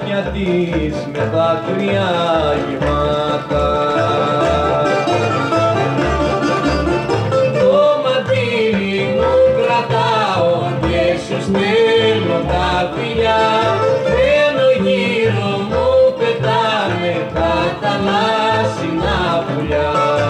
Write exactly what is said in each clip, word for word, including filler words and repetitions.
μάτια της με δάκρυα γεμάτα. Το μαντίλι μου κρατάω και σου στέλνω τα φιλιά, ενώ γύρω μου πετάνε τα θαλάσσινα πουλιά.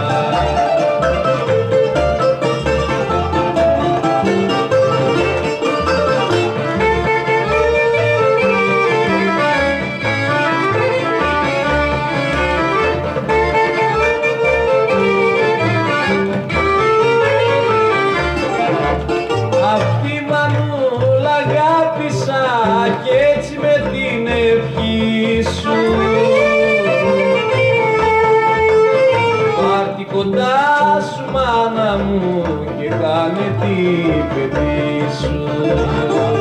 Κι έτσι με την ευχή σου πάρ' τη κοντά σου μάνα μου και κάνε την παιδί σου.